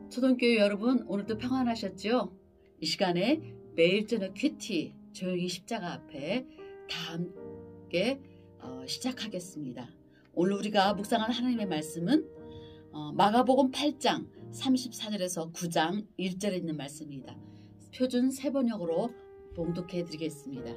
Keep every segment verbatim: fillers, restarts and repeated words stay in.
초등교회 여러분, 오늘도 평안하셨죠? 이 시간에 매일 저녁 큐티 조용히 십자가 앞에 다 함께 어, 시작하겠습니다. 오늘 우리가 묵상한 하나님의 말씀은 어, 마가복음 팔 장 삼십사 절에서 구 장 일 절에 있는 말씀입니다. 표준 세번역으로 봉독해 드리겠습니다.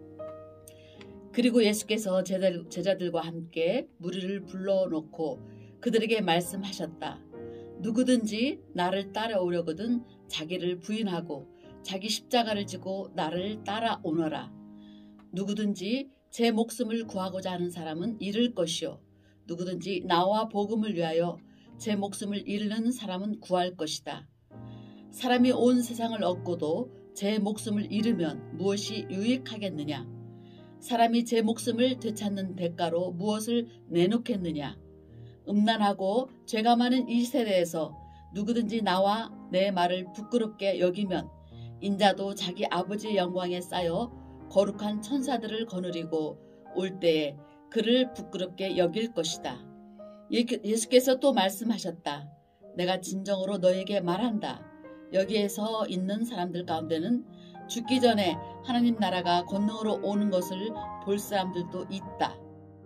그리고 예수께서 제자들, 제자들과 함께 무리를 불러놓고 그들에게 말씀하셨다. 누구든지 나를 따라오려거든 자기를 부인하고 자기 십자가를 지고 나를 따라오너라. 누구든지 제 목숨을 구하고자 하는 사람은 잃을 것이요 누구든지 나와 복음을 위하여 제 목숨을 잃는 사람은 구할 것이다. 사람이 온 세상을 얻고도 제 목숨을 잃으면 무엇이 유익하겠느냐? 사람이 제 목숨을 되찾는 대가로 무엇을 내놓겠느냐? 음란하고 죄가 많은 이 세대에서 누구든지 나와 내 말을 부끄럽게 여기면 인자도 자기 아버지의 영광에 쌓여 거룩한 천사들을 거느리고 올 때에 그를 부끄럽게 여길 것이다. 예수께서 또 말씀하셨다. 내가 진정으로 너에게 말한다. 여기에서 있는 사람들 가운데는 죽기 전에 하나님 나라가 권능으로 오는 것을 볼 사람들도 있다.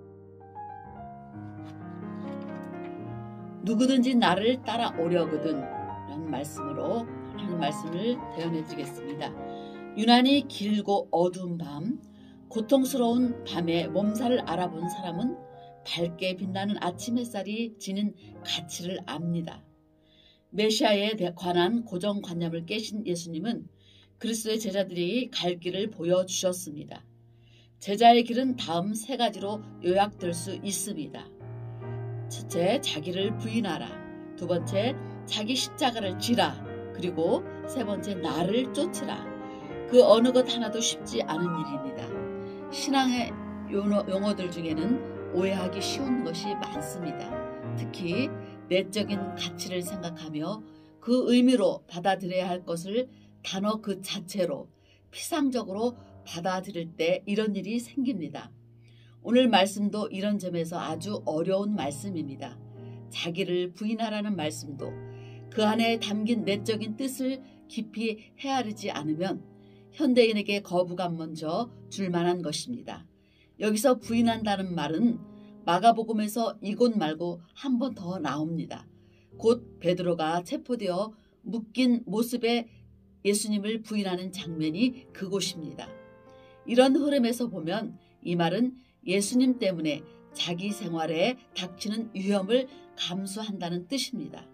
누구든지 나를 따라오려거든 라는 말씀으로 하나님 말씀을 대언해 드리겠습니다. 유난히 길고 어두운 밤, 고통스러운 밤에 몸살을 알아본 사람은 밝게 빛나는 아침 햇살이 지닌 가치를 압니다. 메시아에 관한 고정관념을 깨신 예수님은 그리스도의 제자들이 갈 길을 보여주셨습니다. 제자의 길은 다음 세 가지로 요약될 수 있습니다. 첫째, 자기를 부인하라. 두 번째, 자기 십자가를 지라. 그리고 세 번째, 나를 쫓으라. 그 어느 것 하나도 쉽지 않은 일입니다. 신앙의 용어들 중에는 오해하기 쉬운 것이 많습니다. 특히 내적인 가치를 생각하며 그 의미로 받아들여야 할 것을 단어 그 자체로 피상적으로 받아들일 때 이런 일이 생깁니다. 오늘 말씀도 이런 점에서 아주 어려운 말씀입니다. 자기를 부인하라는 말씀도 그 안에 담긴 내적인 뜻을 깊이 헤아리지 않으면 현대인에게 거부감 먼저 줄 만한 것입니다. 여기서 부인한다는 말은 마가복음에서 이곳 말고 한 번 더 나옵니다. 곧 베드로가 체포되어 묶인 모습에 예수님을 부인하는 장면이 그곳입니다. 이런 흐름에서 보면 이 말은 예수님 때문에 자기 생활에 닥치는 위험을 감수한다는 뜻입니다.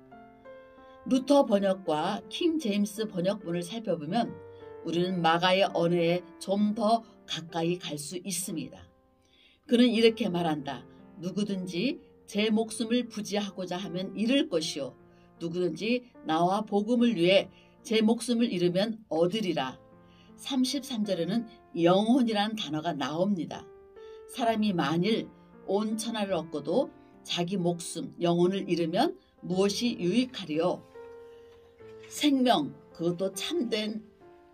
루터 번역과 킹 제임스 번역본을 살펴보면 우리는 마가의 언어에 좀 더 가까이 갈 수 있습니다. 그는 이렇게 말한다. 누구든지 제 목숨을 부지하고자 하면 잃을 것이요 누구든지 나와 복음을 위해 제 목숨을 잃으면 얻으리라. 삼십삼 절에는 영혼이라는 단어가 나옵니다. 사람이 만일 온 천하를 얻고도 자기 목숨, 영혼을 잃으면 무엇이 유익하리요? 생명, 그것도 참된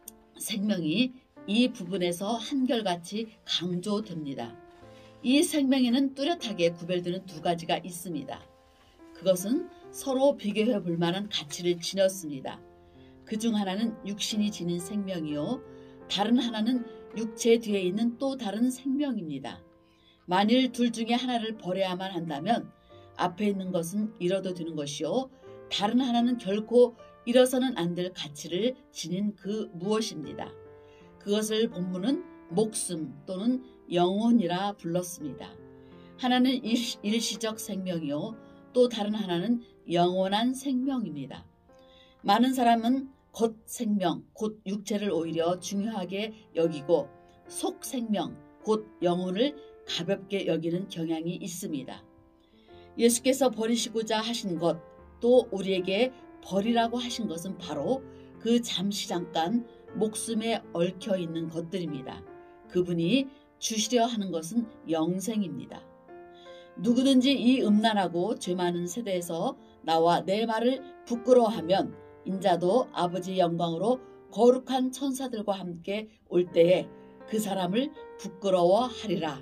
생명이 이 부분에서 한결같이 강조됩니다. 이 생명에는 뚜렷하게 구별되는 두 가지가 있습니다. 그것은 서로 비교해 볼 만한 가치를 지녔습니다. 그중 하나는 육신이 지닌 생명이요 다른 하나는 육체 뒤에 있는 또 다른 생명입니다. 만일 둘 중에 하나를 버려야만 한다면 앞에 있는 것은 잃어도 되는 것이요 다른 하나는 결코 잃어서는 안 될 가치를 지닌 그 무엇입니다. 그것을 본문은 목숨 또는 영혼이라 불렀습니다. 하나는 일시적 생명이요 또 다른 하나는 영원한 생명입니다. 많은 사람은 곧 생명, 곧 육체를 오히려 중요하게 여기고 속 생명, 곧 영혼을 가볍게 여기는 경향이 있습니다. 예수께서 버리시고자 하신 것, 또 우리에게 버리라고 하신 것은 바로 그 잠시 잠깐 목숨에 얽혀 있는 것들입니다. 그분이 주시려 하는 것은 영생입니다. 누구든지 이 음란하고 죄 많은 세대에서 나와 내 말을 부끄러워하면 인자도 아버지의 영광으로 거룩한 천사들과 함께 올 때에 그 사람을 부끄러워하리라.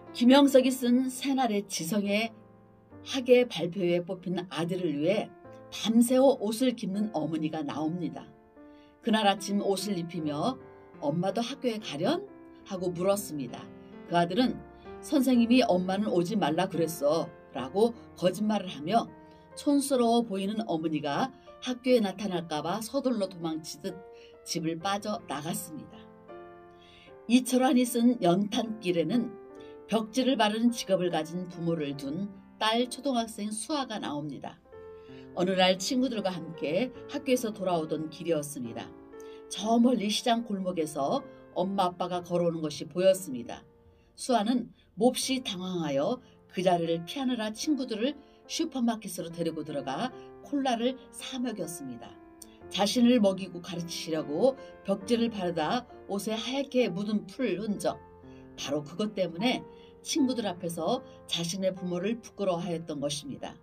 김영석이 쓴 새날의 지성의 학예 발표회에 뽑힌 아들을 위해 밤새워 옷을 깁는 어머니가 나옵니다. 그날 아침 옷을 입히며 엄마도 학교에 가련? 하고 물었습니다. 그 아들은 선생님이 엄마는 오지 말라 그랬어 라고 거짓말을 하며 촌스러워 보이는 어머니가 학교에 나타날까봐 서둘러 도망치듯 집을 빠져나갔습니다. 이철환이 쓴 연탄길에는 벽지를 바르는 직업을 가진 부모를 둔 딸 초등학생 수아가 나옵니다. 어느 날 친구들과 함께 학교에서 돌아오던 길이었습니다. 저 멀리 시장 골목에서 엄마 아빠가 걸어오는 것이 보였습니다. 수아는 몹시 당황하여 그 자리를 피하느라 친구들을 슈퍼마켓으로 데리고 들어가 콜라를 사 먹였습니다. 자신을 먹이고 가르치려고 벽지를 바르다 옷에 하얗게 묻은 풀 흔적, 바로 그것 때문에 친구들 앞에서 자신의 부모를 부끄러워하였던 것입니다.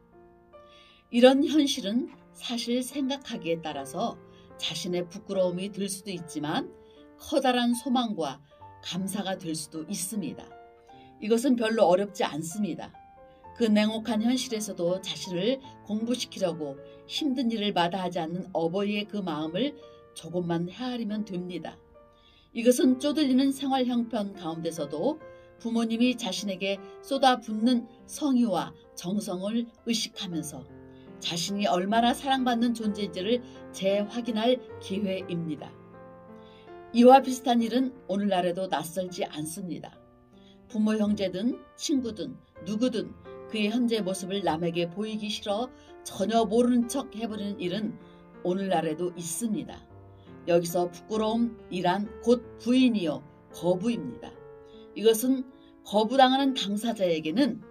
이런 현실은 사실 생각하기에 따라서 자신의 부끄러움이 들 수도 있지만 커다란 소망과 감사가 될 수도 있습니다. 이것은 별로 어렵지 않습니다. 그 냉혹한 현실에서도 자신을 공부시키려고 힘든 일을 마다하지 않는 어버이의 그 마음을 조금만 헤아리면 됩니다. 이것은 쪼들리는 생활 형편 가운데서도 부모님이 자신에게 쏟아붓는 성의와 정성을 의식하면서 자신이 얼마나 사랑받는 존재인지를 재확인할 기회입니다. 이와 비슷한 일은 오늘날에도 낯설지 않습니다. 부모 형제든 친구든 누구든 그의 현재 모습을 남에게 보이기 싫어 전혀 모르는 척 해버리는 일은 오늘날에도 있습니다. 여기서 부끄러움이란 곧 부인이요 거부입니다. 이것은 거부당하는 당사자에게는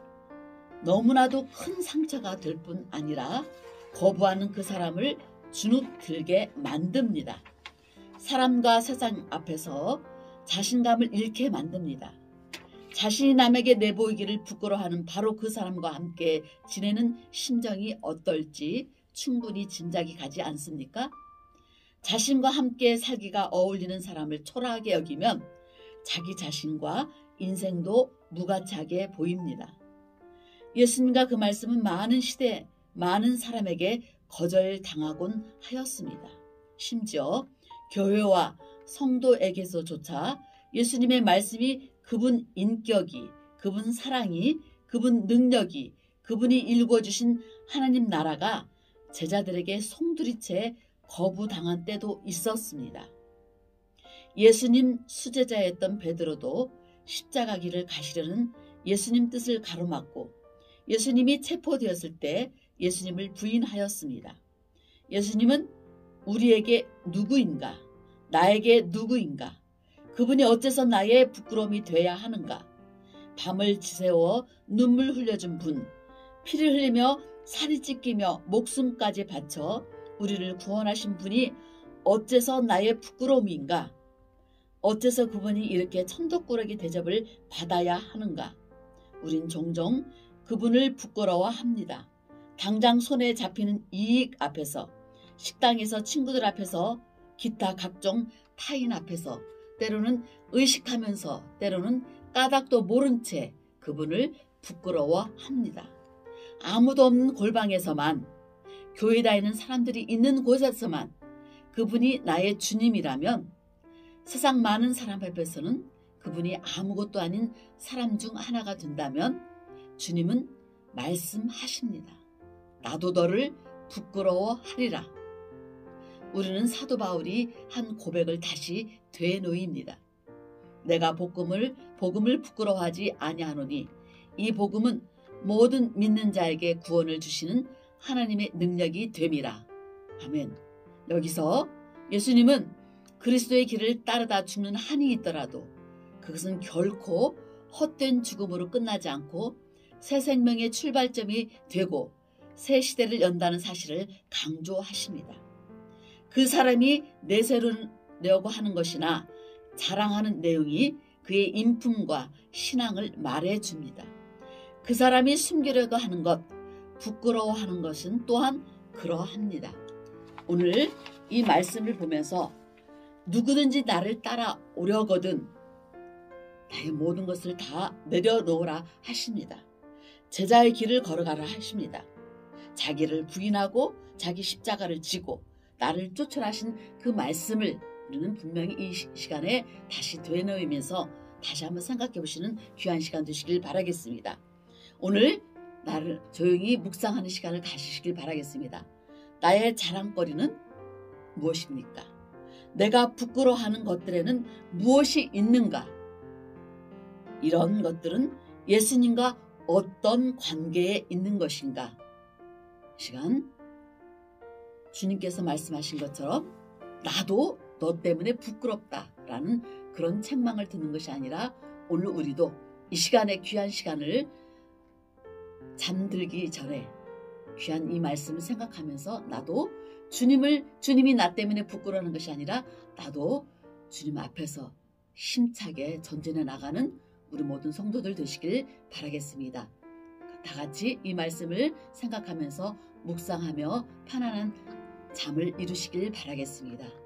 너무나도 큰 상처가 될 뿐 아니라 거부하는 그 사람을 주눅들게 만듭니다. 사람과 세상 앞에서 자신감을 잃게 만듭니다. 자신이 남에게 내보이기를 부끄러워하는 바로 그 사람과 함께 지내는 심정이 어떨지 충분히 짐작이 가지 않습니까? 자신과 함께 살기가 어울리는 사람을 초라하게 여기면 자기 자신과 인생도 무가치하게 보입니다. 예수님과 그 말씀은 많은 시대, 많은 사람에게 거절당하곤 하였습니다. 심지어 교회와 성도에게서조차 예수님의 말씀이 그분 인격이, 그분 사랑이, 그분 능력이, 그분이 일궈주신 하나님 나라가 제자들에게 송두리째 거부당한 때도 있었습니다. 예수님 수제자였던 베드로도 십자가 길을 가시려는 예수님 뜻을 가로막고 예수님이 체포되었을 때 예수님을 부인하였습니다. 예수님은 우리에게 누구인가? 나에게 누구인가? 그분이 어째서 나의 부끄러움이 돼야 하는가? 밤을 지새워 눈물 흘려준 분, 피를 흘리며 살이 찢기며 목숨까지 바쳐 우리를 구원하신 분이 어째서 나의 부끄러움인가? 어째서 그분이 이렇게 천덕꾸러기 대접을 받아야 하는가? 우린 종종 그분을 부끄러워합니다. 당장 손에 잡히는 이익 앞에서, 식당에서 친구들 앞에서, 기타 각종 타인 앞에서, 때로는 의식하면서, 때로는 까닭도 모른 채 그분을 부끄러워합니다. 아무도 없는 골방에서만, 교회 다니는 사람들이 있는 곳에서만 그분이 나의 주님이라면 세상 많은 사람 앞에서는 그분이 아무것도 아닌 사람 중 하나가 된다면 주님은 말씀하십니다. 나도 너를 부끄러워하리라. 우리는 사도 바울이 한 고백을 다시 되뇌입니다. 내가 복음을 복음을 부끄러워하지 아니하노니 이 복음은 모든 믿는 자에게 구원을 주시는 하나님의 능력이 됨이라. 아멘. 여기서 예수님은 그리스도의 길을 따르다 죽는 한이 있더라도 그것은 결코 헛된 죽음으로 끝나지 않고 새 생명의 출발점이 되고 새 시대를 연다는 사실을 강조하십니다. 그 사람이 내세우려고 하는 것이나 자랑하는 내용이 그의 인품과 신앙을 말해줍니다. 그 사람이 숨기려고 하는 것, 부끄러워하는 것은 또한 그러합니다. 오늘 이 말씀을 보면서 누구든지 나를 따라오려거든 나의 모든 것을 다 내려놓으라 하십니다. 제자의 길을 걸어가라 하십니다. 자기를 부인하고 자기 십자가를 지고 나를 쫓아나신 그 말씀을 우리는 분명히 이 시간에 다시 되뇌이면서 다시 한번 생각해 보시는 귀한 시간 되시길 바라겠습니다. 오늘 나를 조용히 묵상하는 시간을 가지시길 바라겠습니다. 나의 자랑거리는 무엇입니까? 내가 부끄러워하는 것들에는 무엇이 있는가? 이런 것들은 예수님과 어떤 관계에 있는 것인가? 이 시간 주님께서 말씀하신 것처럼 나도 너 때문에 부끄럽다라는 그런 책망을 듣는 것이 아니라 오늘 우리도 이 시간에 귀한 시간을 잠들기 전에 귀한 이 말씀을 생각하면서 나도 주님을 주님이 나 때문에 부끄러워하는 것이 아니라 나도 주님 앞에서 힘차게 전진해 나가는 우리 모든 성도들 되시길 바라겠습니다. 다 같이 이 말씀을 생각하면서 묵상하며 편안한 잠을 이루시길 바라겠습니다.